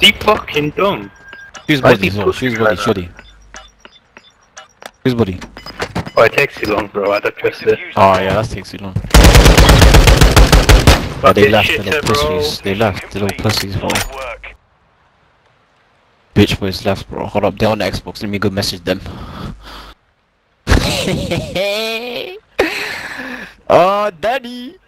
He fucking dumb. Whose Why'd body? he push Whose me body? like that? Shoddy. Whose body? Oh, it takes too long, bro. I don't trust it. Oh yeah, that takes too long. Yeah, Fuck they this left, the shitter, little bro. pussies. They left, the little pussies, bro. Nice work. Bitch boys left, bro. Hold up, they're on the Xbox. Let me go message them. Oh, daddy.